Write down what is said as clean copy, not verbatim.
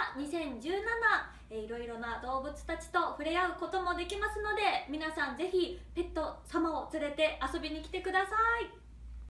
2017、いろいろな動物たちと触れ合うこともできますので、皆さんぜひペット様を連れて遊びに来てください。